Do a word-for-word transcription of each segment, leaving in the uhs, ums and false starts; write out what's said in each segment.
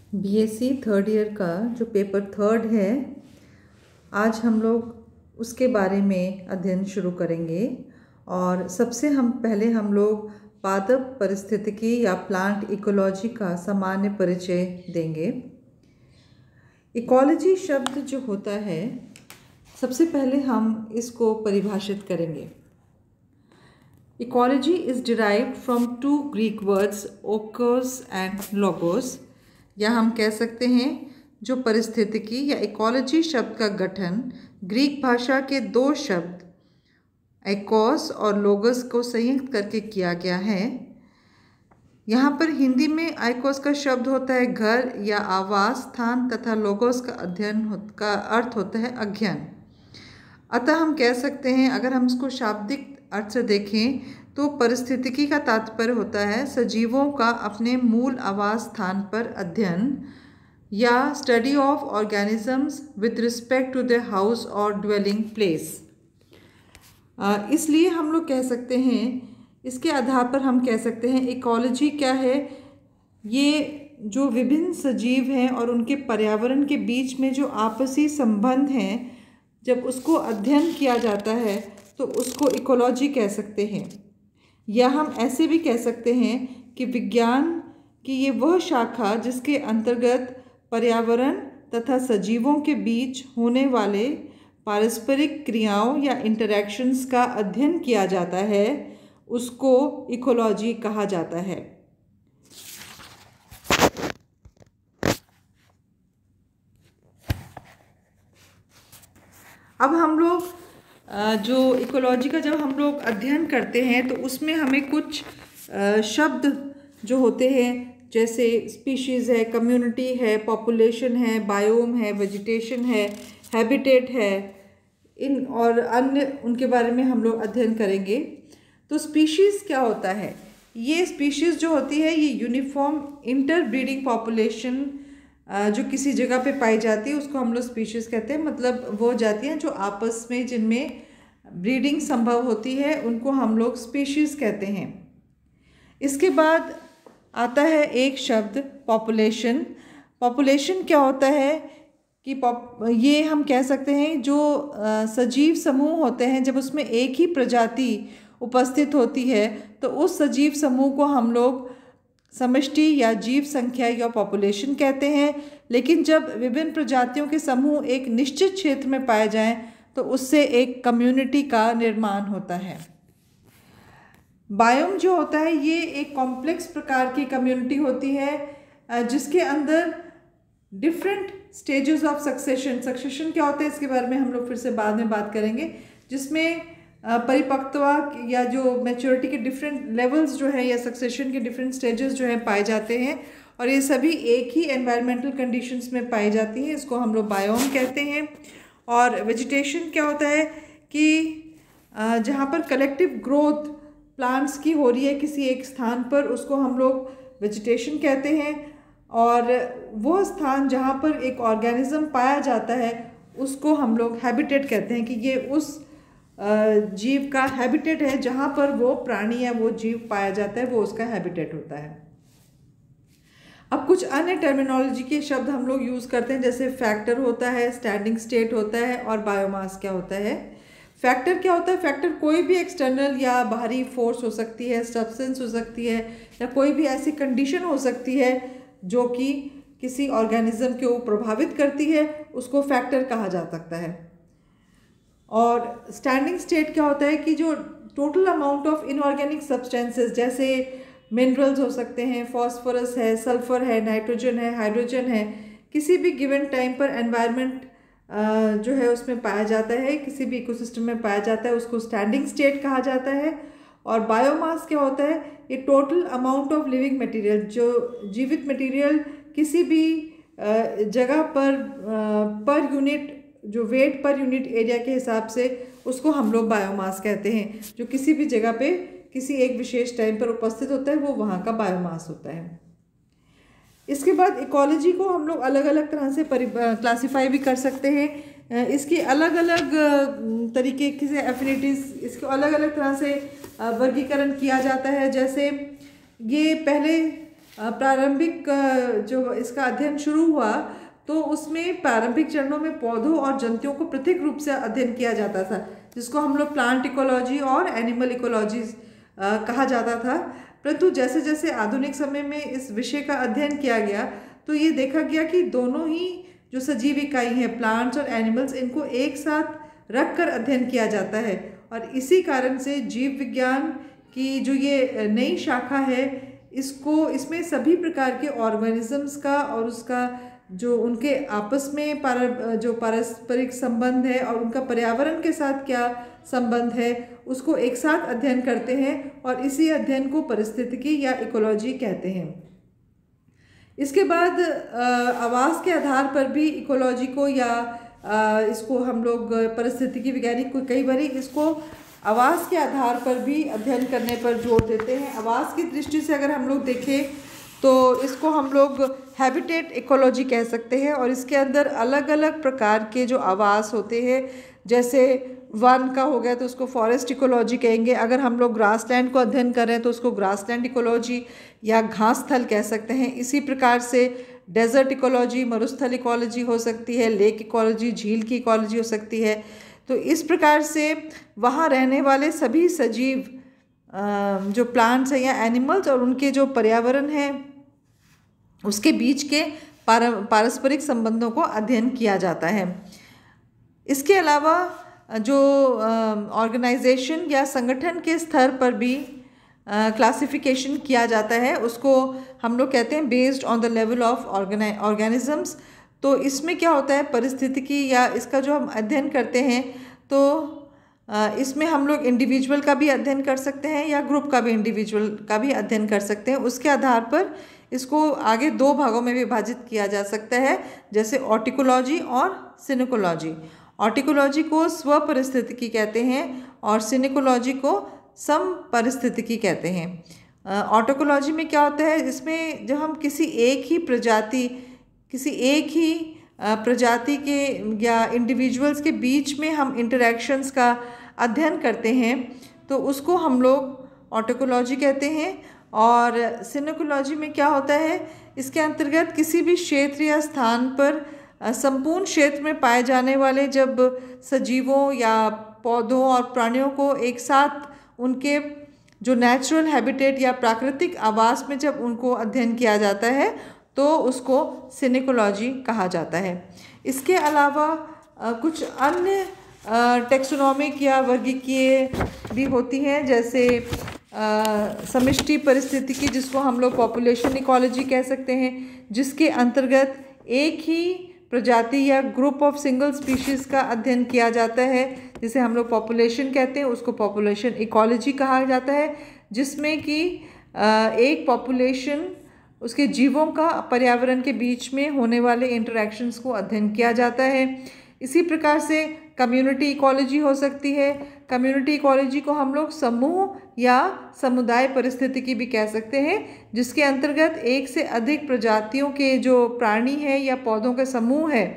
BSc third year का जो paper third है, आज हम लोग उसके बारे में अध्ययन शुरू करेंगे। और सबसे हम पहले हम लोग पादप परिस्थितिकी या प्लांट इकोलॉजी का सामान्य परिचय देंगे। इकोलॉजी शब्द जो होता है, सबसे पहले हम इसको परिभाषित करेंगे। Ecology is derived from two Greek words oikos and logos, या हम कह सकते हैं जो परिस्थितिकी या इकोलॉजी शब्द का गठन ग्रीक भाषा के दो शब्द एकोस और लोगोस को संयुक्त करके किया गया है। यहाँ पर हिंदी में आइकोस का शब्द होता है घर या आवास स्थान, तथा लोगोस का अध्ययन का अर्थ होता है अध्ययन। अतः हम कह सकते हैं, अगर हम इसको शाब्दिक अर्थ से देखें तो परिस्थितिकी का तात्पर्य होता है सजीवों का अपने मूल आवास स्थान पर अध्ययन या study of organisms with respect to their house और ड्वेलिंग प्लेस। इसलिए हम लोग कह सकते हैं, इसके आधार पर हम कह सकते हैं इकोलॉजी क्या है। ये जो विभिन्न सजीव हैं और उनके पर्यावरण के बीच में जो आपसी संबंध हैं, जब उसको अध्ययन किया जाता है तो उसको इकोलॉजी कह सकते हैं। या हम ऐसे भी कह सकते हैं कि विज्ञान की ये वह शाखा जिसके अंतर्गत पर्यावरण तथा सजीवों के बीच होने वाले पारस्परिक क्रियाओं या इंटरैक्शंस का अध्ययन किया जाता है, उसको इकोलॉजी कहा जाता है। अब हम लोग जो इकोलॉजी का जब हम लोग अध्ययन करते हैं तो उसमें हमें कुछ शब्द जो होते हैं, जैसे स्पीशीज़ है, कम्युनिटी है, पॉपुलेशन है, बायोम है, वेजिटेशन है, हैबिटेट है, इन और अन्य उनके बारे में हम लोग अध्ययन करेंगे। तो स्पीशीज़ क्या होता है? ये स्पीशीज़ जो होती है ये यूनिफॉर्म इंटरब्रीडिंग पॉपुलेशन जो किसी जगह पे पाई जाती है उसको हम लोग स्पीशीज़ कहते हैं। मतलब वो जातियाँ जो आपस में जिनमें ब्रीडिंग संभव होती है उनको हम लोग स्पीशीज़ कहते हैं। इसके बाद आता है एक शब्द पॉपुलेशन। पॉपुलेशन क्या होता है कि पॉप ये हम कह सकते हैं जो सजीव समूह होते हैं, जब उसमें एक ही प्रजाति उपस्थित होती है तो उस सजीव समूह को हम लोग समष्टि या जीव संख्या या पॉपुलेशन कहते हैं। लेकिन जब विभिन्न प्रजातियों के समूह एक निश्चित क्षेत्र में पाए जाएं तो उससे एक कम्युनिटी का निर्माण होता है। बायोम जो होता है ये एक कॉम्प्लेक्स प्रकार की कम्युनिटी होती है जिसके अंदर different stages of succession succession क्या होता है इसके बारे में हम लोग फिर से बाद में बात करेंगे, जिसमें परिपक्वता या जो मैच्योरिटी के डिफरेंट लेवल्स जो है या सक्सेशन के डिफरेंट स्टेजेस जो है पाए जाते हैं, और ये सभी एक ही एनवायरमेंटल कंडीशंस में पाई जाती हैं। इसको हम लोग बायोम कहते हैं। और वेजिटेशन क्या होता है कि जहाँ पर कलेक्टिव ग्रोथ प्लांट्स की हो रही है किसी एक स्थान पर, उसको हम लोग वेजिटेशन कहते हैं। और वो स्थान जहाँ पर एक ऑर्गेनिज्म पाया जाता है उसको हम लोग हैबिटेट कहते हैं कि ये उस जीव का हैबिटेट है, जहाँ पर वो प्राणी या वो जीव पाया जाता है वो उसका हैबिटेट होता है। अब कुछ अन्य टर्मिनोलॉजी के शब्द हम लोग यूज़ करते हैं, जैसे फैक्टर होता है, स्टैंडिंग स्टेट होता है, और बायोमास क्या होता है। फैक्टर क्या होता है? फैक्टर कोई भी एक्सटर्नल या बाहरी फोर्स हो सकती है, सब्सटेंस हो सकती है, या कोई भी ऐसी कंडीशन हो सकती है जो कि किसी ऑर्गेनिज्म को प्रभावित करती है, उसको फैक्टर कहा जा सकता है। और स्टैंडिंग स्टेट क्या होता है कि जो total amount of inorganic substances, जैसे मिनरल्स हो सकते हैं, फॉस्फोरस है, सल्फर है, नाइट्रोजन है, हाइड्रोजन है, किसी भी गिवन टाइम पर एनवायरनमेंट जो है उसमें पाया जाता है, किसी भी इकोसिस्टम में पाया जाता है, उसको स्टैंडिंग स्टेट कहा जाता है। और बायोमास क्या होता है? ये total amount of living material, जो जीवित मटेरियल किसी भी जगह पर पर यूनिट जो वेट पर यूनिट एरिया के हिसाब से, उसको हम लोग बायोमास कहते हैं। जो किसी भी जगह पे किसी एक विशेष टाइम पर उपस्थित होता है वो वहाँ का बायोमास होता है। इसके बाद इकोलॉजी को हम लोग अलग अलग तरह से क्लासीफाई भी कर सकते हैं। इसकी अलग अलग तरीके से एफिनिटीज़, इसको अलग अलग तरह से वर्गीकरण किया जाता है। जैसे ये पहले प्रारंभिक जो इसका अध्ययन शुरू हुआ तो उसमें प्रारंभिक चरणों में पौधों और जंतुओं को पृथक रूप से अध्ययन किया जाता था, जिसको हम लोग प्लांट इकोलॉजी और एनिमल इकोलॉजी कहा जाता था। परंतु जैसे जैसे आधुनिक समय में इस विषय का अध्ययन किया गया तो ये देखा गया कि दोनों ही जो सजीव इकाई हैं, प्लांट्स और एनिमल्स, इनको एक साथ रख कर अध्ययन किया जाता है। और इसी कारण से जीव विज्ञान की जो ये नई शाखा है, इसको इसमें सभी प्रकार के ऑर्गेनिजम्स का और उसका जो उनके आपस में पार जो पारस्परिक संबंध है और उनका पर्यावरण के साथ क्या संबंध है, उसको एक साथ अध्ययन करते हैं और इसी अध्ययन को पारिस्थितिकी या इकोलॉजी कहते हैं। इसके बाद आवास के आधार पर भी इकोलॉजी को या आ, इसको हम लोग पारिस्थितिकी वैज्ञानिक को कई बार इसको आवास के आधार पर भी अध्ययन करने पर जोर देते हैं। आवास की दृष्टि से अगर हम लोग देखें तो इसको हम लोग हैबिटेट इकोलॉजी कह सकते हैं और इसके अंदर अलग अलग प्रकार के जो आवास होते हैं, जैसे वन का हो गया तो उसको फॉरेस्ट इकोलॉजी कहेंगे। अगर हम लोग ग्रासलैंड को अध्ययन कर रहे हैं तो उसको ग्रासलैंड इकोलॉजी या घास स्थल कह सकते हैं। इसी प्रकार से डेजर्ट इकोलॉजी, मरुस्थल इकोलॉजी हो सकती है, लेक इकोलॉजी, झील की इकोलॉजी हो सकती है। तो इस प्रकार से वहाँ रहने वाले सभी सजीव जो प्लांट्स हैं या एनिमल्स और उनके जो पर्यावरण है उसके बीच के पारस्परिक संबंधों को अध्ययन किया जाता है। इसके अलावा जो ऑर्गेनाइजेशन या संगठन के स्तर पर भी क्लासिफिकेशन किया जाता है, उसको हम लोग कहते हैं based on the level of organisms. तो इसमें क्या होता है, परिस्थितिकी या इसका जो हम अध्ययन करते हैं तो इसमें हम लोग इंडिविजुअल का भी अध्ययन कर सकते हैं या ग्रुप का भी इंडिविजुअल का भी अध्ययन कर सकते हैं। उसके आधार पर इसको आगे दो भागों में विभाजित किया जा सकता है, जैसे ऑर्टिकोलॉजी और सिनिकोलॉजी। ऑर्टिकोलॉजी को स्व परिस्थितिकी कहते हैं और सिनिकोलॉजी को सम परिस्थितिकी कहते हैं। ऑर्टिकोलॉजी में क्या होता है, इसमें जब हम किसी एक ही प्रजाति किसी एक ही प्रजाति के या इंडिविजुअल्स के बीच में हम इंटरैक्शंस का अध्ययन करते हैं तो उसको हम लोग ऑर्टिकोलॉजी कहते हैं। और सिनिकोलॉजी में क्या होता है, इसके अंतर्गत किसी भी क्षेत्र या स्थान पर संपूर्ण क्षेत्र में पाए जाने वाले जब सजीवों या पौधों और प्राणियों को एक साथ उनके जो नेचुरल हैबिटेट या प्राकृतिक आवास में जब उनको अध्ययन किया जाता है तो उसको सिनिकोलॉजी कहा जाता है। इसके अलावा कुछ अन्य टेक्सोनॉमिक या वर्गीकीय भी होती हैं, जैसे समष्टि परिस्थितिकी, जिसको हम लोग पॉपुलेशन इकोलॉजी कह सकते हैं, जिसके अंतर्गत एक ही प्रजाति या ग्रुप ऑफ सिंगल स्पीशीज़ का अध्ययन किया जाता है, जिसे हम लोग पॉपुलेशन कहते हैं, उसको पॉपुलेशन इकोलॉजी कहा जाता है, जिसमें कि एक पॉपुलेशन उसके जीवों का पर्यावरण के बीच में होने वाले इंटरैक्शंस को अध्ययन किया जाता है। इसी प्रकार से कम्युनिटी इकोलॉजी हो सकती है। कम्युनिटी इकोलॉजी को हम लोग समूह या समुदाय परिस्थितिकी भी कह सकते हैं, जिसके अंतर्गत एक से अधिक प्रजातियों के जो प्राणी है या पौधों के समूह है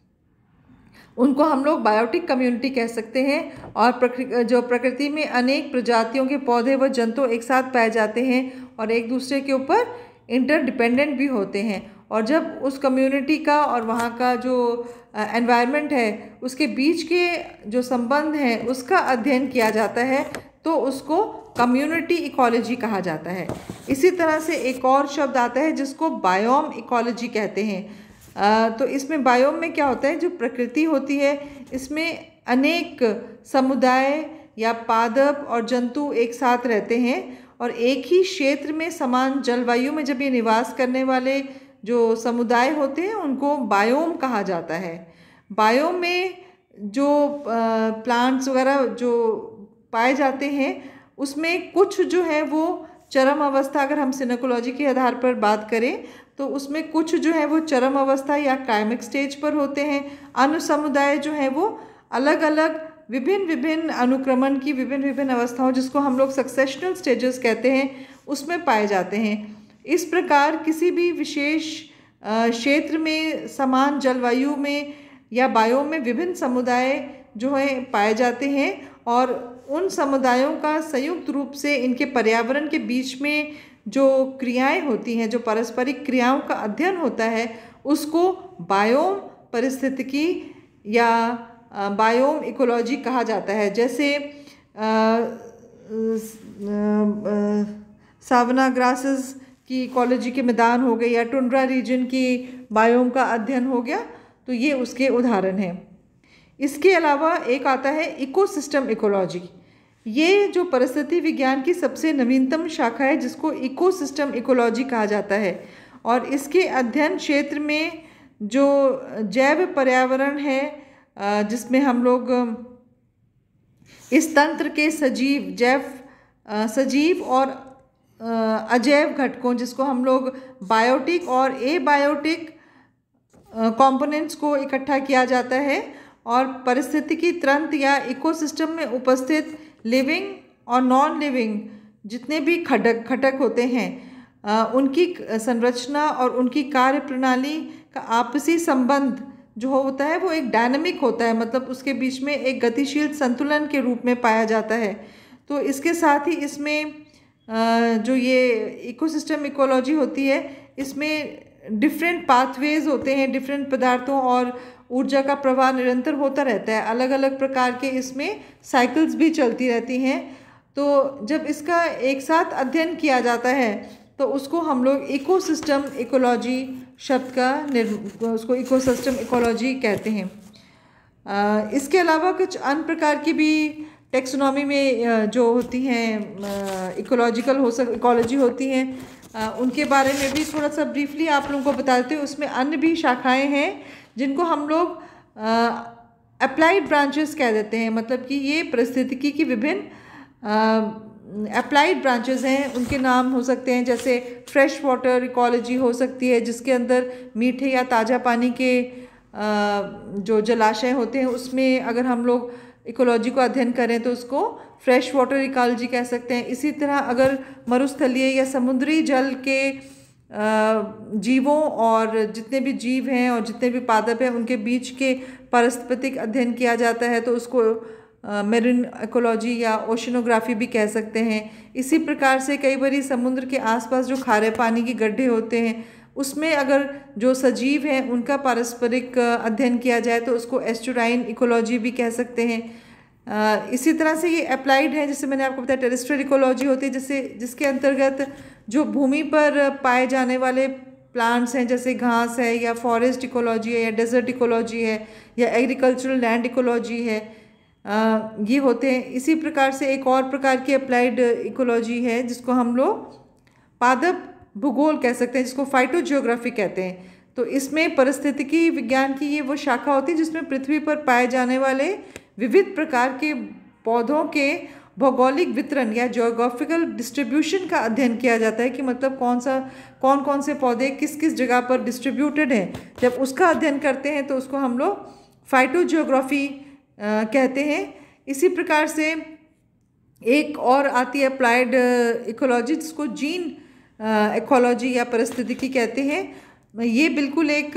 उनको हम लोग बायोटिक कम्युनिटी कह सकते हैं। और प्रकृति जो प्रकृति में अनेक प्रजातियों के पौधे व जंतु एक साथ पाए जाते हैं और एक दूसरे के ऊपर इंटरडिपेंडेंट भी होते हैं। और जब उस कम्युनिटी का और वहाँ का जो एनवायरनमेंट है उसके बीच के जो संबंध हैं उसका अध्ययन किया जाता है तो उसको कम्युनिटी इकोलॉजी कहा जाता है। इसी तरह से एक और शब्द आता है जिसको बायोम इकोलॉजी कहते हैं। आ, तो इसमें बायोम में क्या होता है, जो प्रकृति होती है इसमें अनेक समुदाय या पादप और जंतु एक साथ रहते हैं और एक ही क्षेत्र में समान जलवायु में जब ये निवास करने वाले जो समुदाय होते हैं उनको बायोम कहा जाता है। बायोम में जो प्लांट्स वगैरह जो पाए जाते हैं उसमें कुछ जो है वो चरम अवस्था, अगर हम सिनिकोलॉजी के आधार पर बात करें तो उसमें कुछ जो है वो चरम अवस्था या कायमिक स्टेज पर होते हैं। अन्य समुदाय जो है वो अलग अलग विभिन्न विभिन्न अनुक्रमण की विभिन्न विभिन्न अवस्थाओं, जिसको हम लोग सक्सेशनल स्टेजेस कहते हैं, उसमें पाए जाते हैं। इस प्रकार किसी भी विशेष क्षेत्र में समान जलवायु में या बायोम में विभिन्न समुदाय जो है पाए जाते हैं और उन समुदायों का संयुक्त रूप से इनके पर्यावरण के बीच में जो क्रियाएं होती हैं, जो पारस्परिक क्रियाओं का अध्ययन होता है, उसको बायोम पारिस्थितिकी या बायोम इकोलॉजी कहा जाता है। जैसे सावना ग्रासेस की इकोलॉजी के मैदान हो गए या टुंड्रा रीजन की बायोम का अध्ययन हो गया, तो ये उसके उदाहरण हैं। इसके अलावा एक आता है इकोसिस्टम इकोलॉजी। ये जो परिस्थिति विज्ञान की सबसे नवीनतम शाखा है, जिसको इकोसिस्टम इकोलॉजी कहा जाता है। और इसके अध्ययन क्षेत्र में जो जैव पर्यावरण है, जिसमें हम लोग इस तंत्र के सजीव जैव सजीव और अजैव घटकों, जिसको हम लोग बायोटिक और एबायोटिक कंपोनेंट्स को इकट्ठा किया जाता है, और पारिस्थितिकी तंत्र या इकोसिस्टम में उपस्थित लिविंग और नॉन लिविंग जितने भी घटक घटक होते हैं, उनकी संरचना और उनकी कार्य प्रणाली का आपसी संबंध जो होता है वो एक डायनामिक होता है, मतलब उसके बीच में एक गतिशील संतुलन के रूप में पाया जाता है। तो इसके साथ ही इसमें जो ये इकोसिस्टम इकोलॉजी होती है, इसमें डिफरेंट पाथवेज होते हैं, डिफरेंट पदार्थों और ऊर्जा का प्रवाह निरंतर होता रहता है, अलग अलग प्रकार के इसमें साइकिल्स भी चलती रहती हैं। तो जब इसका एक साथ अध्ययन किया जाता है तो उसको हम लोग इकोसिस्टम इकोलॉजी शब्द का निर् उसको इकोसिस्टम इकोलॉजी कहते हैं। आ, इसके अलावा कुछ अन्य प्रकार की भी टेक्सोनॉमी में जो होती हैं इकोलॉजिकल हो सक इकोलॉजी होती हैं, आ, उनके बारे में भी थोड़ा सा ब्रीफली आप लोगों को बताते हैं। उसमें अन्य भी शाखाएं हैं जिनको हम लोग अप्लाइड ब्रांचेस कह देते हैं, मतलब कि ये पारिस्थितिकी की विभिन्न अप्लाइड ब्रांचेस हैं। उनके नाम हो सकते हैं जैसे फ्रेश वाटर इकोलॉजी हो सकती है, जिसके अंदर मीठे या ताज़ा पानी के जो जलाशय होते हैं उसमें अगर हम लोग इकोलॉजी को अध्ययन करें तो उसको फ्रेश वाटर इकोलॉजी कह सकते हैं। इसी तरह अगर मरुस्थलीय या समुद्री जल के जीवों और जितने भी जीव हैं और जितने भी पादप हैं उनके बीच के पारिस्थितिक अध्ययन किया जाता है तो उसको मेरीन इकोलॉजी या ओशनोग्राफी भी कह सकते हैं। इसी प्रकार से कई बार समुद्र के आसपास जो खारे पानी के गड्ढे होते हैं उसमें अगर जो सजीव हैं उनका पारस्परिक अध्ययन किया जाए तो उसको एस्टुराइन इकोलॉजी भी कह सकते हैं। आ, इसी तरह से ये अप्लाइड है, जैसे मैंने आपको बताया टेरेस्ट्रियल इकोलॉजी होती है, जैसे जिसके अंतर्गत जो भूमि पर पाए जाने वाले प्लांट्स हैं जैसे घास है या फॉरेस्ट इकोलॉजी है या डेजर्ट इकोलॉजी है या एग्रीकल्चरल लैंड इकोलॉजी है, आ, ये होते हैं। इसी प्रकार से एक और प्रकार की अप्लाइड इकोलॉजी है जिसको हम लोग पादप भूगोल कह सकते हैं, जिसको फाइटोजियोग्राफी कहते हैं। तो इसमें पारिस्थितिकी विज्ञान की ये वो शाखा होती है जिसमें पृथ्वी पर पाए जाने वाले विविध प्रकार के पौधों के भौगोलिक वितरण या जियोग्राफिकल डिस्ट्रीब्यूशन का अध्ययन किया जाता है कि मतलब कौन सा कौन कौन से पौधे किस किस जगह पर डिस्ट्रीब्यूटेड हैं। जब उसका अध्ययन करते हैं तो उसको हम लोग फाइटोजियोग्राफी कहते हैं। इसी प्रकार से एक और आती है अप्लाइड इकोलॉजी जिसको जीन इकोलॉजी या पारिस्थितिकी कहते हैं। ये बिल्कुल एक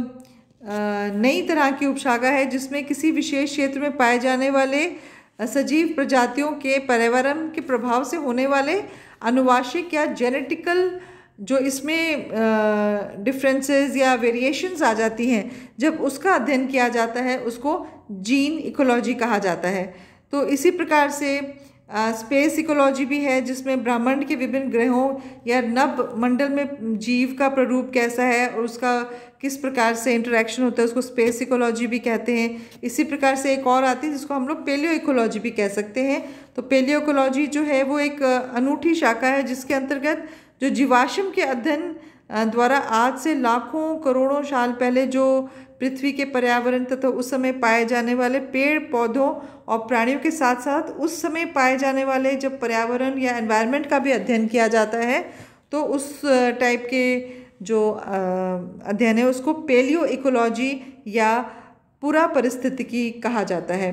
नई तरह की उपशाखा है जिसमें किसी विशेष क्षेत्र में पाए जाने वाले सजीव प्रजातियों के पर्यावरण के प्रभाव से होने वाले अनुवांशिक या जेनेटिकल जो इसमें डिफरेंसेस या वेरिएशंस आ जाती हैं, जब उसका अध्ययन किया जाता है उसको जीन इकोलॉजी कहा जाता है। तो इसी प्रकार से स्पेस इकोलॉजी भी है जिसमें ब्रह्मांड के विभिन्न ग्रहों या नभ मंडल में जीव का प्ररूप कैसा है और उसका किस प्रकार से इंटरेक्शन होता है, उसको स्पेस इकोलॉजी भी कहते हैं। इसी प्रकार से एक और आती है जिसको हम लोग पेलियो इकोलॉजी भी कह सकते हैं। तो पेलियो इकोलॉजी जो है वो एक अनूठी शाखा है जिसके अंतर्गत जो जीवाश्म के अध्ययन द्वारा आज से लाखों करोड़ों साल पहले जो पृथ्वी के पर्यावरण तथा उस समय पाए जाने वाले पेड़ पौधों और प्राणियों के साथ साथ उस समय पाए जाने वाले जब पर्यावरण या एनवायरनमेंट का भी अध्ययन किया जाता है तो उस टाइप के जो अध्ययन है उसको पेलियो इकोलॉजी या पूरा पारिस्थितिकी कहा जाता है।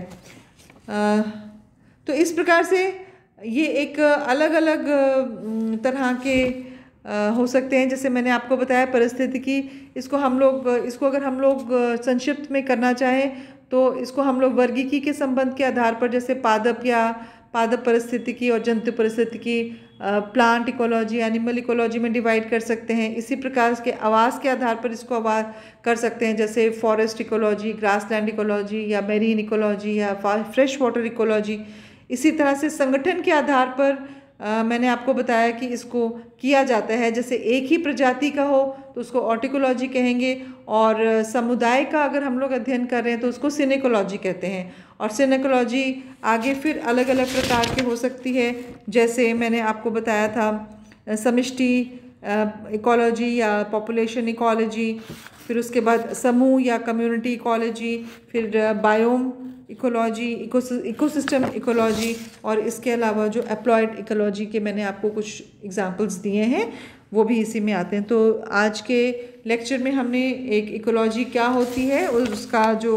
तो इस प्रकार से ये एक अलग अलग तरह के हो सकते हैं। जैसे मैंने आपको बताया पारिस्थितिकी, इसको हम लोग इसको अगर हम लोग संक्षिप्त में करना चाहें तो इसको हम लोग वर्गीकी के संबंध के आधार पर जैसे पादप या पादप परिस्थितिकी और जंतु परिस्थितिकी, प्लांट इकोलॉजी, एनिमल इकोलॉजी में डिवाइड कर सकते हैं। इसी प्रकार के आवास के आधार पर इसको आवाज कर सकते हैं, जैसे फॉरेस्ट इकोलॉजी, ग्रासलैंड इकोलॉजी या मेरीन इकोलॉजी या फ्रेश वाटर इकोलॉजी। इसी तरह से संगठन के आधार पर आ, मैंने आपको बताया कि इसको किया जाता है, जैसे एक ही प्रजाति का हो तो उसको ऑर्टिकोलॉजी कहेंगे, और समुदाय का अगर हम लोग अध्ययन कर रहे हैं तो उसको सिनेकोलॉजी कहते हैं। और सिनेकोलॉजी आगे फिर अलग अलग प्रकार के हो सकती है, जैसे मैंने आपको बताया था समष्टि इकोलॉजी या पॉपुलेशन इकोलॉजी, फिर उसके बाद समूह या कम्युनिटी इकोलॉजी, फिर बायोम इकोलॉजी, इकोसिस्टम इकोलॉजी, और इसके अलावा जो एप्लॉयड इकोलॉजी के मैंने आपको कुछ एग्जांपल्स दिए हैं वो भी इसी में आते हैं। तो आज के लेक्चर में हमने एक इकोलॉजी क्या होती है और उसका जो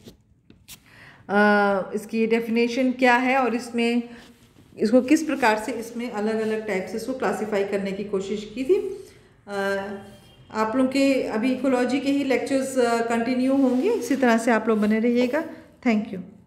आ, इसकी डेफिनेशन क्या है और इसमें इसको किस प्रकार से इसमें अलग अलग टाइप से इसको क्लासीफाई करने की कोशिश की थी। आ, आप लोग के अभी इकोलॉजी के ही लेक्चर्स कंटिन्यू होंगे, इसी तरह से आप लोग बने रहिएगा। Thank you.